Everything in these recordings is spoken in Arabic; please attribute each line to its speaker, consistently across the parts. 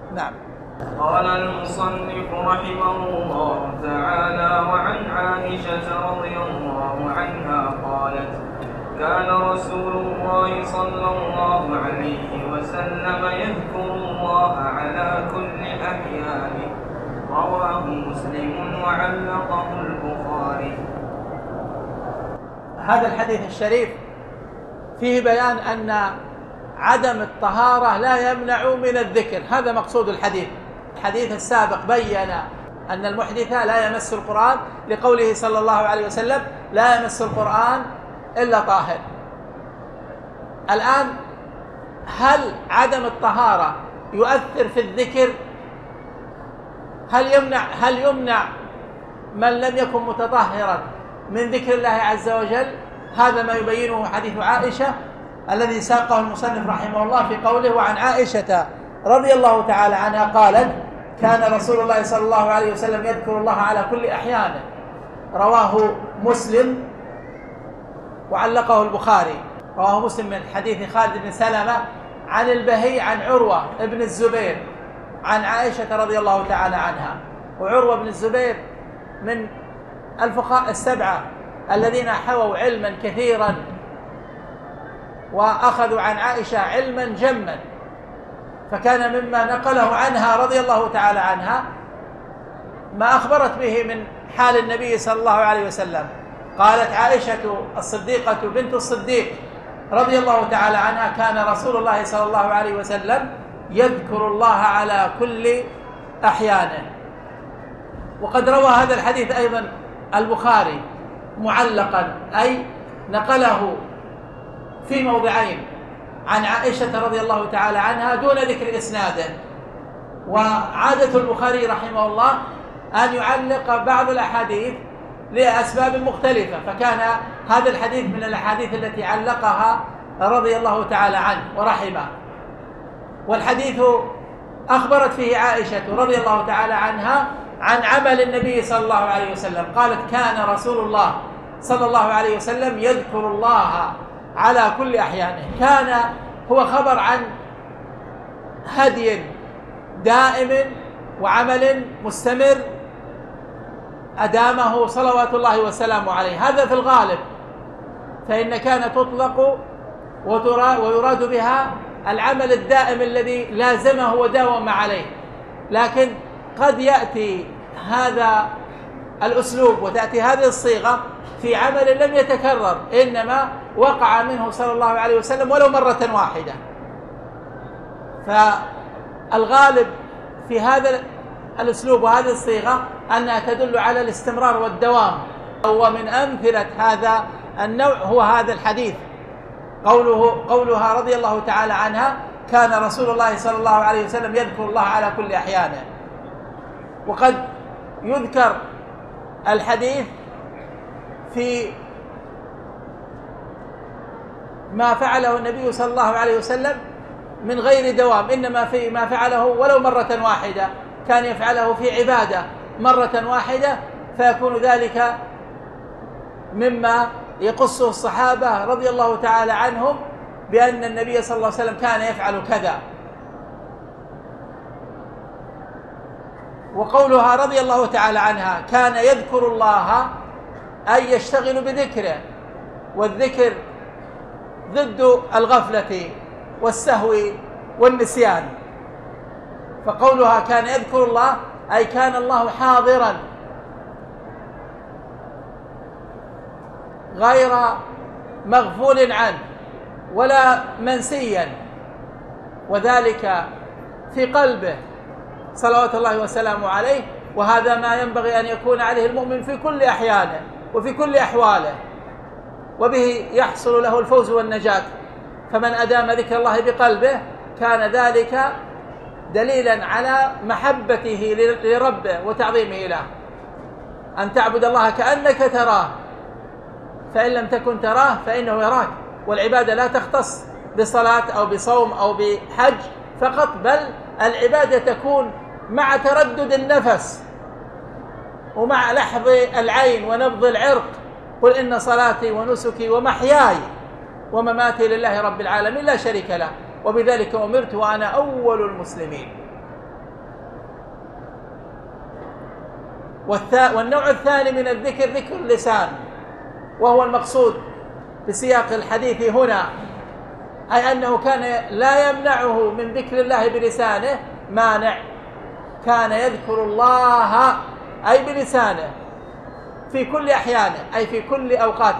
Speaker 1: نعم.
Speaker 2: قال المصنف رحمه الله تعالى: وعن عائشة رضي الله عنها قالت: كان رسول الله صلى الله عليه وسلم يذكر الله على كل أحيانه. رواه مسلم وعلقه البخاري.
Speaker 1: هذا الحديث الشريف فيه بيان أن عدم الطهارة لا يمنع من الذكر، هذا مقصود الحديث. الحديث السابق بيّن أن المحدث لا يمس القرآن لقوله صلى الله عليه وسلم: لا يمس القرآن إلا طاهر. الآن هل عدم الطهارة يؤثر في الذكر؟ هل يمنع من لم يكن متطهرا من ذكر الله عز وجل؟ هذا ما يبينه حديث عائشة الذي ساقه المصنف رحمه الله في قوله: وعن عائشة رضي الله تعالى عنها قالت: كان رسول الله صلى الله عليه وسلم يذكر الله على كل أحيانه. رواه مسلم وعلقه البخاري. رواه مسلم من حديث خالد بن سلمة عن البهي عن عروة بن الزبير عن عائشة رضي الله تعالى عنها. وعروة بن الزبير من الفقهاء السبعة الذين حووا علما كثيرا وأخذوا عن عائشة علما جما، فكان مما نقله عنها رضي الله تعالى عنها ما أخبرت به من حال النبي صلى الله عليه وسلم. قالت عائشة الصديقة بنت الصديق رضي الله تعالى عنها: كان رسول الله صلى الله عليه وسلم يذكر الله على كل أحيانه. وقد روى هذا الحديث أيضا البخاري معلقا، أي نقله في موضعين عن عائشة رضي الله تعالى عنها دون ذكر إسناده. وعادة البخاري رحمه الله أن يعلق بعض الأحاديث لأسباب مختلفة، فكان هذا الحديث من الأحاديث التي علقها رضي الله تعالى عنه ورحمه. والحديث أخبرت فيه عائشة رضي الله تعالى عنها عن عمل النبي صلى الله عليه وسلم. قالت: كان رسول الله صلى الله عليه وسلم يذكر الله على كل أحيانه. كان هو خبر عن هدي دائم وعمل مستمر أدامه صلوات الله وسلامه عليه. هذا في الغالب، فإن كان تطلق ويراد بها العمل الدائم الذي لازمه وداوم عليه، لكن قد يأتي هذا الأسلوب وتأتي هذه الصيغة في عمل لم يتكرر، إنما وقع منه صلى الله عليه وسلم ولو مرة واحدة. فالغالب في هذا الأسلوب وهذه الصيغة أنها تدل على الاستمرار والدوام. ومن أمثلة هذا النوع هو هذا الحديث، قولها رضي الله تعالى عنها: كان رسول الله صلى الله عليه وسلم يذكر الله على كل أحيانه. وقد يذكر الحديث في ما فعله النبي صلى الله عليه وسلم من غير دوام، إنما في ما فعله ولو مرة واحدة، كان يفعله في عبادة مرة واحدة، فيكون ذلك مما يقصه الصحابة رضي الله تعالى عنهم بأن النبي صلى الله عليه وسلم كان يفعل كذا. وقولها رضي الله تعالى عنها: كان يذكر الله، أي يشتغل بذكره، والذكر ضد الغفلة والسهو والنسيان. فقولها كان يذكر الله أي كان الله حاضرا غير مغفول عنه ولا منسيا، وذلك في قلبه صلوات الله وسلامه عليه. وهذا ما ينبغي أن يكون عليه المؤمن في كل أحيانه وفي كل أحواله، وبه يحصل له الفوز والنجاة. فمن أدام ذكر الله بقلبه كان ذلك دليلا على محبته لربه وتعظيمه له. أن تعبد الله كأنك تراه، فإن لم تكن تراه فإنه يراك. والعبادة لا تختص بصلاة أو بصوم أو بحج فقط، بل العبادة تكون مع تردد النفس ومع لحظ العين ونبض العرق. قل إن صلاتي ونسكي ومحياي ومماتي لله رب العالمين لا شريك له، وبذلك أمرت وأنا أول المسلمين. والنوع الثاني من الذكر ذكر اللسان، وهو المقصود بسياق الحديث هنا، أي أنه كان لا يمنعه من ذكر الله بلسانه مانع، كان يذكر الله أي بلسانه في كل أحيانه، أي في كل أوقات،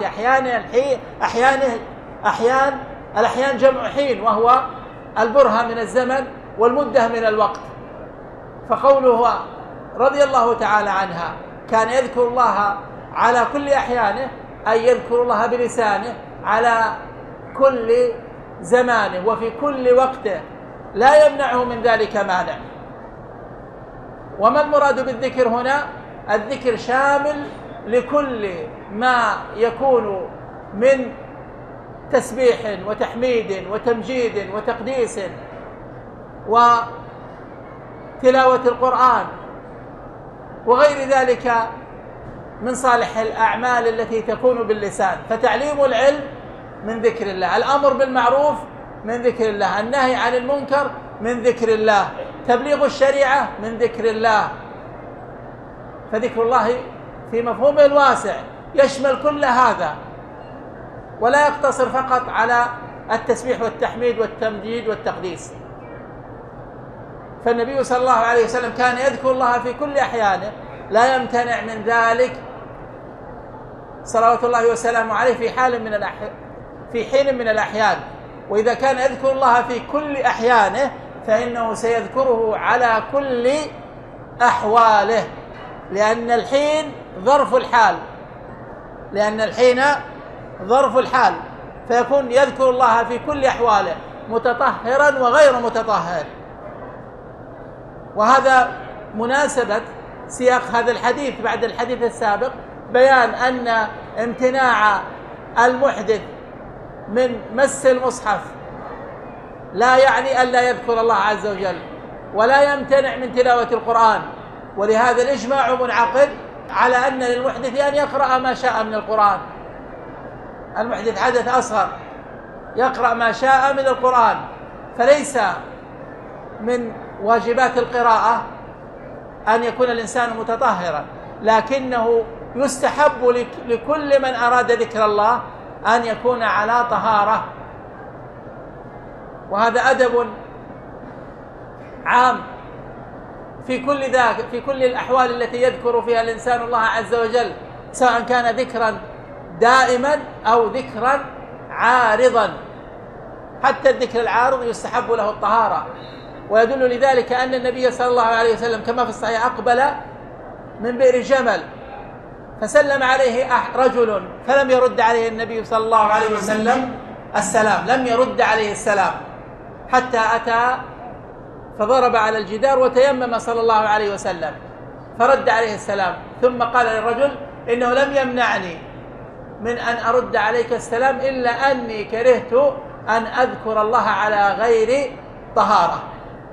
Speaker 1: الأحيان جمع حين، وهو البرهة من الزمن والمدة من الوقت. فقوله رضي الله تعالى عنها كان يذكر الله على كل أحيانه، أي يذكر الله بلسانه على كل زمانه وفي كل وقته، لا يمنعه من ذلك مانع. وما المراد بالذكر هنا؟ الذكر شامل لكل ما يكون من تسبيح وتحميد وتمجيد وتقديس وتلاوة القرآن وغير ذلك من صالح الأعمال التي تكون باللسان. فتعليم العلم من ذكر الله، الأمر بالمعروف من ذكر الله، النهي عن المنكر من ذكر الله، تبليغ الشريعة من ذكر الله. فذكر الله في مفهومه الواسع يشمل كل هذا، ولا يقتصر فقط على التسبيح والتحميد والتمجيد والتقديس. فالنبي صلى الله عليه وسلم كان يذكر الله في كل أحيانه، لا يمتنع من ذلك صلوات الله وسلامه عليه في حين من الأحيان. وإذا كان يذكر الله في كل أحيانه فإنه سيذكره على كل أحواله، لأن الحين ظرف الحال، فيكون يذكر الله في كل أحواله متطهرا وغير متطهر. وهذا مناسبة سياق هذا الحديث بعد الحديث السابق، بيان أن امتناع المحدث من مس المصحف لا يعني ألا يذكر الله عز وجل، ولا يمتنع من تلاوة القرآن. ولهذا الإجماع منعقد على أن للمحدث أن يقرأ ما شاء من القرآن. المحدث حدث أصغر يقرأ ما شاء من القرآن، فليس من واجبات القراءة أن يكون الإنسان متطهرا، لكنه يستحب لكل من أراد ذكر الله أن يكون على طهارة. وهذا أدب عام في كل الأحوال التي يذكر فيها الإنسان الله عز وجل، سواء كان ذكرا دائما أو ذكرا عارضا. حتى الذكر العارض يستحب له الطهارة. ويدل لذلك أن النبي صلى الله عليه وسلم كما في الصحيح أقبل من بئر جمل فسلم عليه رجل فلم يرد عليه النبي صلى الله عليه وسلم السلام، لم يرد عليه السلام حتى أتى فضرب على الجدار وتيمم صلى الله عليه وسلم فرد عليه السلام، ثم قال للرجل إنه لم يمنعني من أن أرد عليك السلام إلا أني كرهت أن أذكر الله على غير طهارة،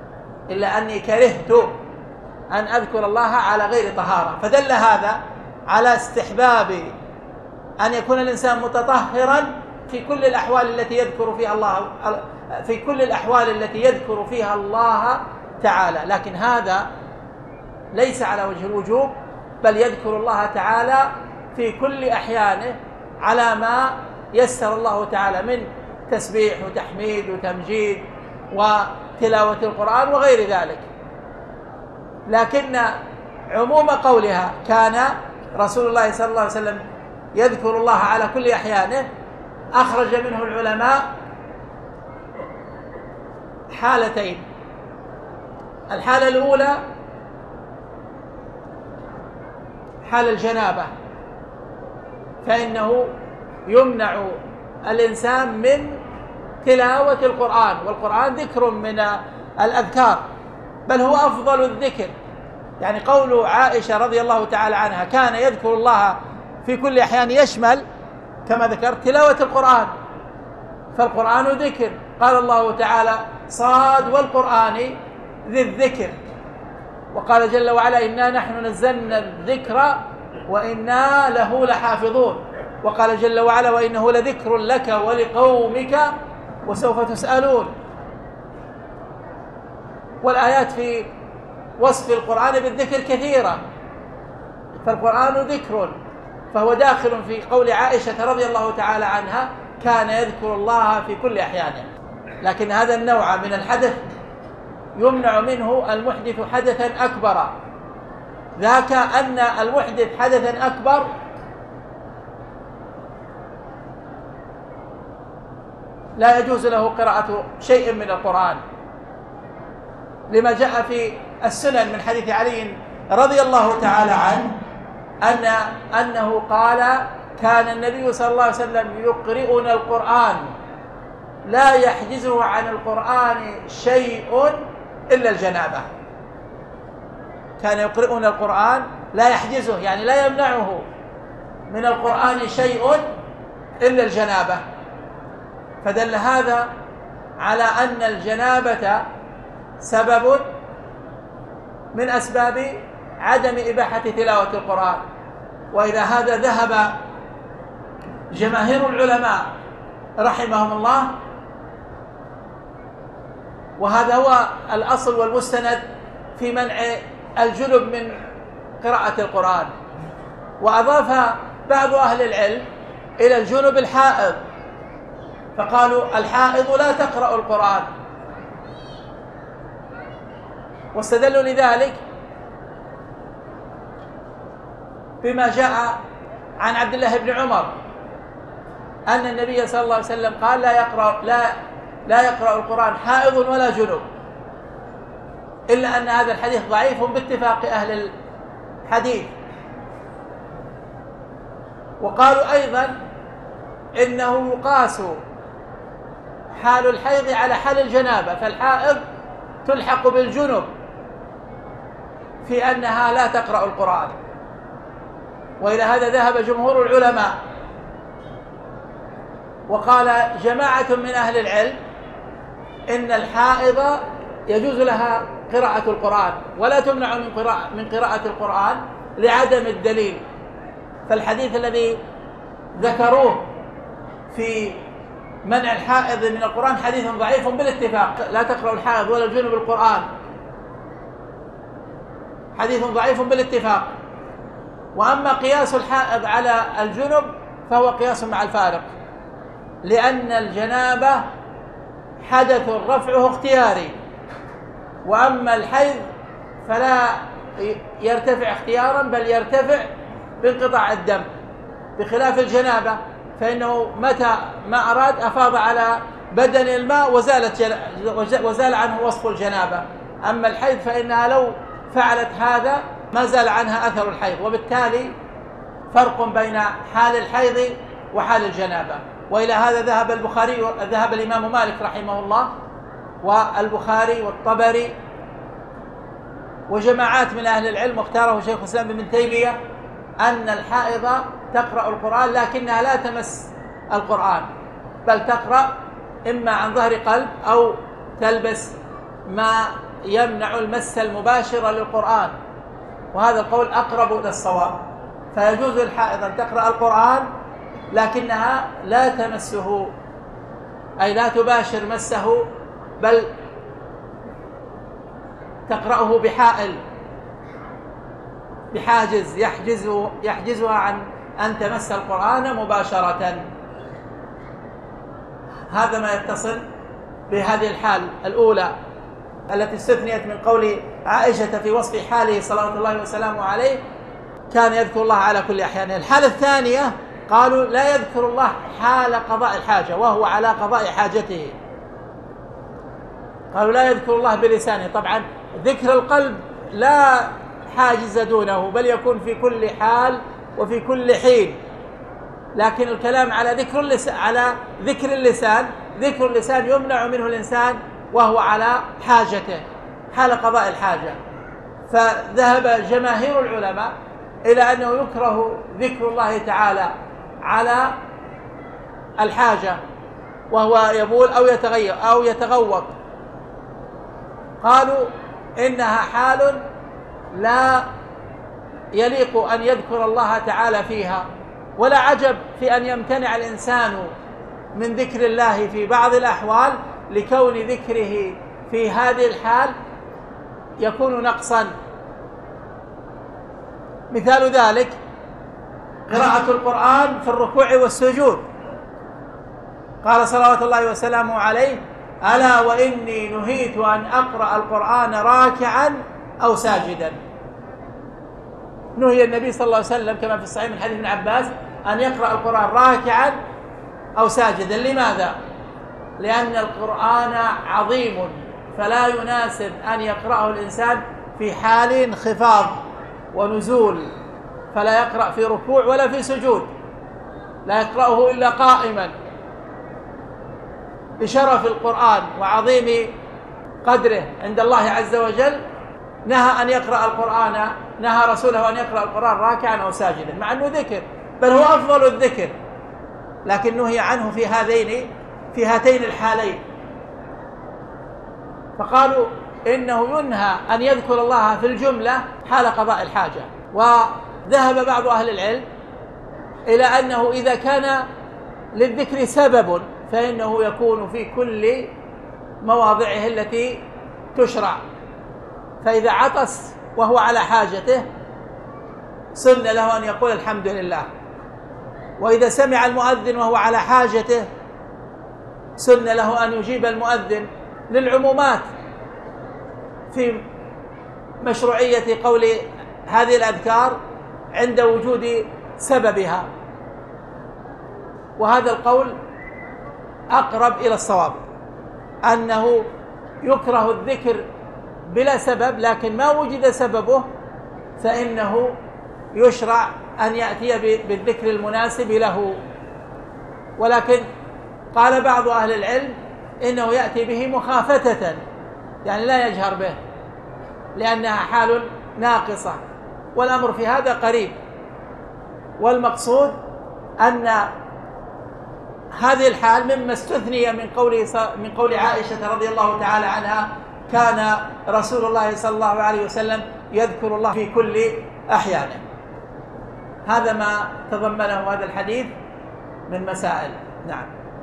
Speaker 1: فدل هذا على استحباب أن يكون الإنسان متطهرا في كل الأحوال التي يذكر فيها الله تعالى. لكن هذا ليس على وجه الوجوب، بل يذكر الله تعالى في كل أحيانه على ما يسر الله تعالى من تسبيح وتحميد وتمجيد وتلاوة القرآن وغير ذلك. لكن عموم قولها كان رسول الله صلى الله عليه وسلم يذكر الله على كل أحيانه أخرج منه العلماء حالتين. الحالة الأولى حال الجنابة، فإنه يمنع الإنسان من تلاوة القرآن، والقرآن ذكر من الأذكار بل هو أفضل الذكر. يعني قول عائشة رضي الله تعالى عنها كان يذكر الله في كل أحيان يشمل كما ذكرت تلاوة القرآن، فالقرآن ذكر. قال الله تعالى صاد والقرآن ذي الذكر، وقال جل وعلا إنا نحن نزلنا الذكر وإنا له لحافظون، وقال جل وعلا وإنه لذكر لك ولقومك وسوف تسألون. والآيات في وصف القرآن بالذكر كثيرة، فالقرآن ذكر، فهو داخل في قول عائشة رضي الله تعالى عنها: كان يذكر الله في كل أحيانه. لكن هذا النوع من الحدث يمنع منه المحدث حدثا أكبر، ذاك أن المحدث حدثا أكبر لا يجوز له قراءة شيء من القرآن، لما جاء في السنن من حديث علي رضي الله تعالى عنه أنه قال: كان النبي صلى الله عليه وسلم يقرئنا القرآن لا يحجزه عن القرآن شيء إلا الجنابة. كان يقرئنا القرآن لا يحجزه، يعني لا يمنعه من القرآن شيء إلا الجنابة. فدل هذا على أن الجنابة سبب من أسباب عدم إباحة تلاوة القرآن. وإلى هذا ذهب جماهير العلماء رحمهم الله، وهذا هو الأصل والمستند في منع الجنب من قراءة القرآن. وأضاف بعض أهل العلم إلى الجنب الحائض، فقالوا: الحائض لا تقرأ القرآن. واستدلوا لذلك بما جاء عن عبد الله بن عمر أن النبي صلى الله عليه وسلم قال: لا يقرأ القرآن حائض ولا جنب، إلا أن هذا الحديث ضعيف باتفاق أهل الحديث. وقالوا أيضا إنه يقاس حال الحيض على حال الجنابة، فالحائض تلحق بالجنب في أنها لا تقرأ القرآن. وإلى هذا ذهب جمهور العلماء. وقال جماعة من أهل العلم إن الحائض يجوز لها قراءة القرآن ولا تمنع من قراءة القرآن لعدم الدليل. فالحديث الذي ذكروه في منع الحائض من القرآن حديث ضعيف بالاتفاق، لا تقرأ الحائض ولا الجنب القرآن، حديث ضعيف بالاتفاق. وأما قياس الحائض على الجنب فهو قياس مع الفارق، لأن الجنابة حدث رفعه اختياري، وأما الحيض فلا يرتفع اختيارا بل يرتفع بانقطاع الدم، بخلاف الجنابة فإنه متى ما أراد أفاض على بدن الماء وزال عنه وصف الجنابة. أما الحيض فإنها لو فعلت هذا ما زال عنها أثر الحيض، وبالتالي فرق بين حال الحيض وحال الجنابة. وإلى هذا ذهب الإمام مالك رحمه الله والبخاري والطبري وجماعات من أهل العلم، واختاره شيخ الإسلام ابن تيمية، أن الحائض تقرأ القرآن لكنها لا تمس القرآن، بل تقرأ إما عن ظهر قلب أو تلبس ما يمنع المس المباشر للقرآن، وهذا القول أقرب إلى الصواب. فيجوز للحائض أن تقرأ القرآن لكنها لا تمسه، أي لا تباشر مسه، بل تقرأه بحاجز يحجزها عن أن تمس القرآن مباشرة. هذا ما يتصل بهذه الحال الأولى التي استثنيت من قول عائشة في وصف حاله صلوات الله وسلامه عليه: كان يذكر الله على كل أحيانه. الحالة الثانية قالوا: لا يذكر الله حال قضاء الحاجة وهو على قضاء حاجته. قالوا لا يذكر الله بلسانه. طبعا ذكر القلب لا حاجز دونه، بل يكون في كل حال وفي كل حين، لكن الكلام على ذكر اللسان. ذكر اللسان يمنع منه الإنسان وهو على حاجته حال قضاء الحاجة. فذهب جماهير العلماء إلى أنه يكره ذكر الله تعالى على الحاجة وهو يبول أو يتغير أو يتغوط. قالوا إنها حال لا يليق أن يذكر الله تعالى فيها، ولا عجب في أن يمتنع الإنسان من ذكر الله في بعض الأحوال لكون ذكره في هذه الحال يكون نقصا. مثال ذلك قراءة القرآن في الركوع والسجود. قال صلوات الله وسلامه عليه: ألا وإني نهيت أن أقرأ القرآن راكعا أو ساجدا. نهي النبي صلى الله عليه وسلم كما في الصحيح من حديث ابن عباس أن يقرأ القرآن راكعا أو ساجدا. لماذا؟ لأن القرآن عظيم، فلا يناسب أن يقرأه الإنسان في حال انخفاض ونزول، فلا يقرأ في ركوع ولا في سجود، لا يقرأه إلا قائما بشرف القرآن وعظيم قدره عند الله عز وجل. نهى أن يقرأ القرآن، نهى رسوله أن يقرأ القرآن راكعا أو ساجدا، مع أنه ذكر، بل هو أفضل الذكر، لكن نهي عنه في هاتين الحالين. فقالوا إنه ينهى أن يذكر الله في الجملة حال قضاء الحاجة. وذهب بعض أهل العلم إلى أنه إذا كان للذكر سبب فإنه يكون في كل مواضعه التي تشرع. فإذا عطس وهو على حاجته سن له أن يقول الحمد لله، وإذا سمع المؤذن وهو على حاجته سن له أن يجيب المؤذن، للعمومات في مشروعية قول هذه الأذكار عند وجود سببها. وهذا القول أقرب إلى الصواب، أنه يكره الذكر بلا سبب، لكن ما وجد سببه فإنه يشرع أن يأتي بالذكر المناسب له. ولكن قال بعض أهل العلم إنه يأتي به مخافتة، يعني لا يجهر به لأنها حال ناقصة، والأمر في هذا قريب. والمقصود أن هذه الحال مما استثني من قول عائشة رضي الله تعالى عنها: كان رسول الله صلى الله عليه وسلم يذكر الله في كل أحيانه. هذا ما تضمنه هذا الحديث من مسائل. نعم.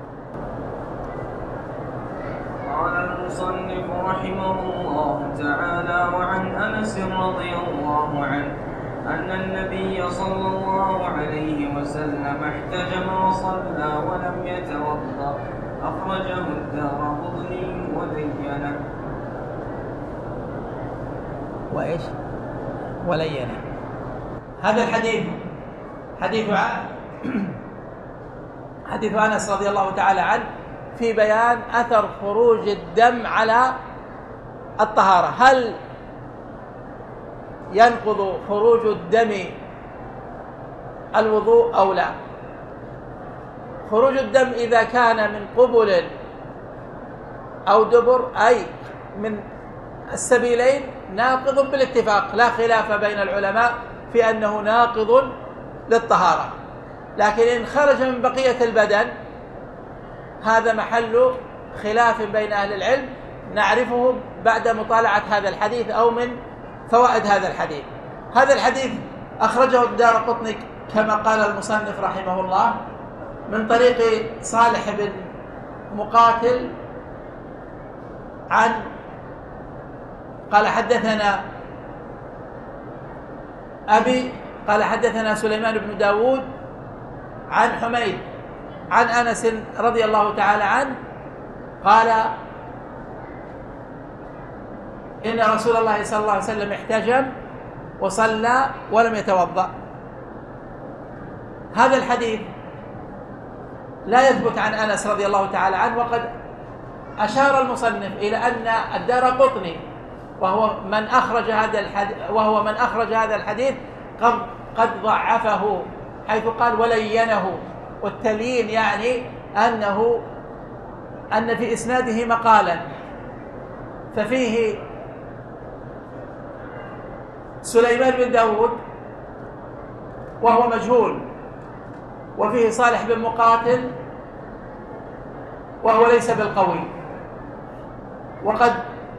Speaker 2: قال المصنف رحمه الله تعالى: وعن أنس رضي الله عنه أن النبي صلى الله عليه وسلم احتجم وصلى ولم يتوضأ، أخرجه الدارقطني ولينه.
Speaker 1: وإيش؟ ولينه. هذا الحديث حديث أنس رضي الله تعالى عنه في بيان أثر خروج الدم على الطهارة. هل ينقض خروج الدم الوضوء أو لا؟ خروج الدم إذا كان من قبل أو دبر، أي من السبيلين، ناقض بالاتفاق، لا خلاف بين العلماء في أنه ناقض للطهارة. لكن إن خرج من بقية البدن هذا محل خلاف بين أهل العلم، نعرفه بعد مطالعة هذا الحديث أو من فوائد هذا الحديث. هذا الحديث أخرجه الدارقطني كما قال المصنف رحمه الله من طريق صالح بن مقاتل قال حدثنا أبي قال حدثنا سليمان بن داود عن حميد عن أنس رضي الله تعالى عنه قال إن رسول الله صلى الله عليه وسلم احتجم وصلى ولم يتوضأ. هذا الحديث لا يثبت عن أنس رضي الله تعالى عنه، وقد أشار المصنف إلى أن الدارقطني وهو من أخرج هذا الحديث قد ضعفه، حيث قال ولينه، والتليين يعني أن في إسناده مقالا، ففيه سليمان بن داود وهو مجهول، وفيه صالح بن مقاتل وهو ليس بالقوي. وقد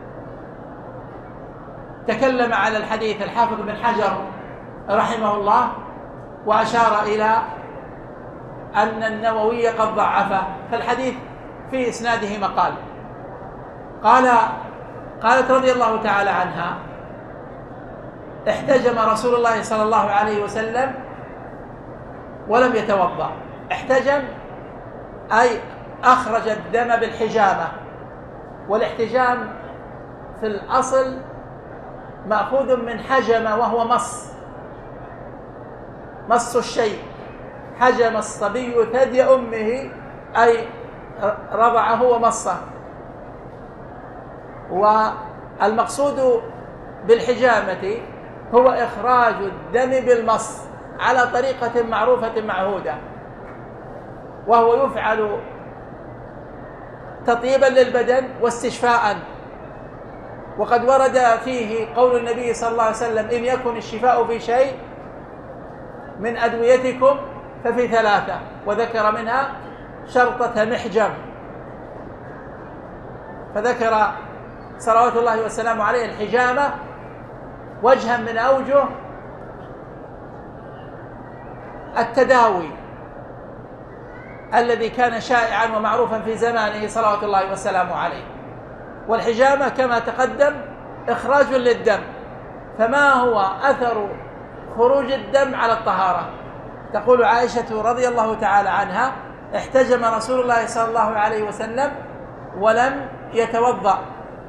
Speaker 1: تكلم على الحديث الحافظ بن حجر رحمه الله وأشار إلى أن النووي قد ضعفه، فالحديث في إسناده مقال. قالت رضي الله تعالى عنها احتجم رسول الله صلى الله عليه وسلم ولم يتوضأ. احتجم أي أخرج الدم بالحجامة، والاحتجام في الأصل مأخوذ من حجم، وهو مص الشيء. حجم الصبي ثدي أمه أي رضعه ومصه. والمقصود بالحجامة هو إخراج الدم بالمص على طريقة معروفة معهودة، وهو يفعل تطيبا للبدن واستشفاء. وقد ورد فيه قول النبي صلى الله عليه وسلم: إن يكن الشفاء في شيء من أدويتكم ففي 3، وذكر منها شرطة محجم. فذكر صلوات الله وسلامه عليه الحجامة وجها من أوجه التداوي الذي كان شائعا ومعروفا في زمانه صلوات الله وسلامه عليه. والحجامة كما تقدم إخراج للدم. فما هو أثر خروج الدم على الطهارة؟ تقول عائشة رضي الله تعالى عنها: احتجم رسول الله صلى الله عليه وسلم ولم يتوضأ،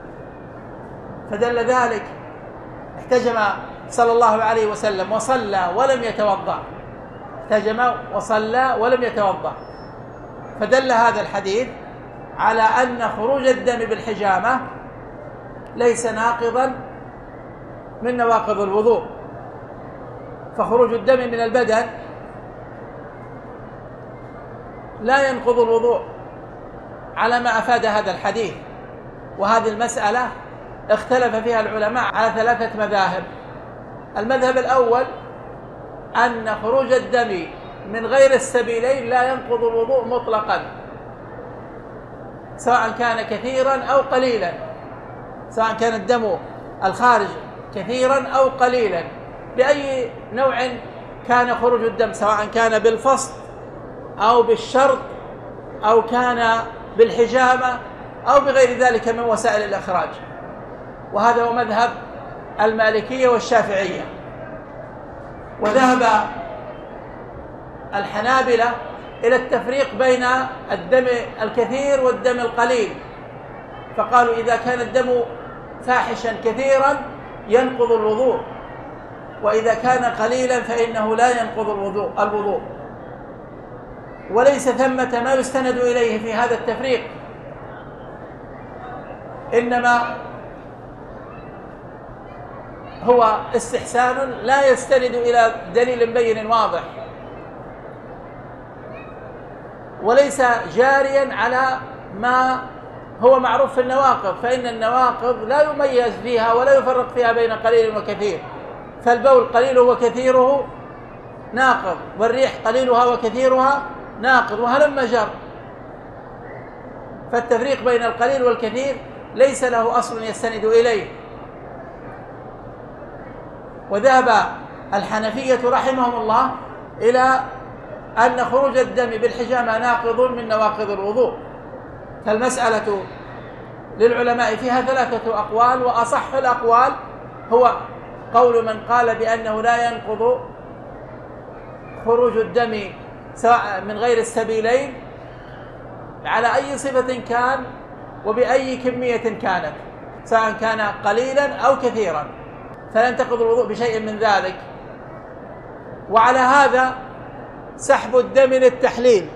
Speaker 1: فدل ذلك احتجم صلى الله عليه وسلم وصلى ولم يتوضأ. احتجم وصلى ولم يتوضأ، فدل هذا الحديث على أن خروج الدم بالحجامة ليس ناقضا من نواقض الوضوء. فخروج الدم من البدن لا ينقض الوضوء على ما أفاد هذا الحديث. وهذه المسألة اختلف فيها العلماء على 3 مذاهب. المذهب الأول أن خروج الدم من غير السبيلين لا ينقض الوضوء مطلقا، سواء كان كثيرا أو قليلا، سواء كان الدم الخارج كثيرا أو قليلا، بأي نوع كان خروج الدم، سواء كان بالفصل أو بالشرط أو كان بالحجامة أو بغير ذلك من وسائل الإخراج. وهذا هو مذهب المالكية والشافعية. وذهب الحنابلة إلى التفريق بين الدم الكثير والدم القليل، فقالوا إذا كان الدم فاحشا كثيرا ينقض الوضوء، وإذا كان قليلا فإنه لا ينقض الوضوء. وليس ثمة ما يستند إليه في هذا التفريق، إنما هو استحسان لا يستند إلى دليل بين واضح، وليس جاريا على ما هو معروف في النواقض، فإن النواقض لا يميز فيها ولا يفرق فيها بين قليل وكثير. فالبول قليله وكثيره ناقض، والريح قليلها وكثيرها ناقض، وهلم جر. فالتفريق بين القليل والكثير ليس له أصل يستند إليه. وذهب الحنفية رحمهم الله إلى أن خروج الدم بالحجامة ناقض من نواقض الوضوء. فالمسألة للعلماء فيها 3 أقوال، وأصح الأقوال هو قول من قال بأنه لا ينقض خروج الدم سواء من غير السبيلين على أي صفة كان وبأي كمية كانت، سواء كان قليلا أو كثيرا، فلا ينتقض الوضوء بشيء من ذلك. وعلى هذا سحب الدم للتحليل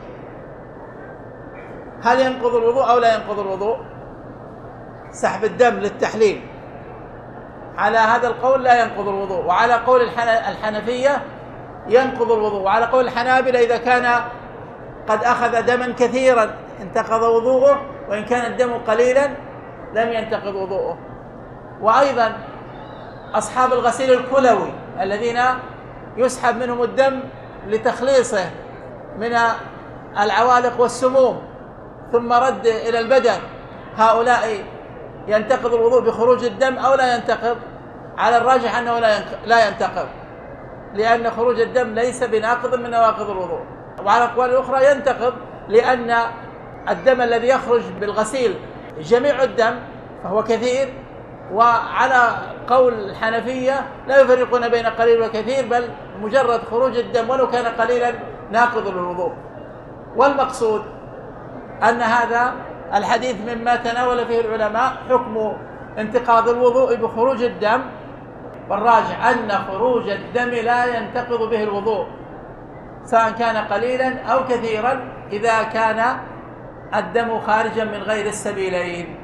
Speaker 1: هل ينقض الوضوء أو لا ينقض الوضوء؟ سحب الدم للتحليل على هذا القول لا ينقض الوضوء، وعلى قول الحنفية ينقض الوضوء، وعلى قول الحنابلة إذا كان قد أخذ دما كثيرا انتقض وضوءه، وإن كان الدم قليلا لم ينتقض وضوءه. وأيضا أصحاب الغسيل الكلوي الذين يسحب منهم الدم لتخليصه من العوالق والسموم ثم رد إلى البدن، هؤلاء ينتقض الوضوء بخروج الدم أو لا ينتقض؟ على الراجح أنه لا ينتقض، لأن خروج الدم ليس بناقض من نواقض الوضوء. وعلى الأقوال الأخرى ينتقض، لأن الدم الذي يخرج بالغسيل جميع الدم فهو كثير، وعلى قول الحنفية لا يفرقون بين قليل وكثير، بل مجرد خروج الدم ولو كان قليلا ناقض للوضوء. والمقصود أن هذا الحديث مما تناول فيه العلماء حكم انتقاض الوضوء بخروج الدم، والراجح أن خروج الدم لا ينتقض به الوضوء سواء كان قليلا أو كثيرا إذا كان الدم خارجا من غير السبيلين.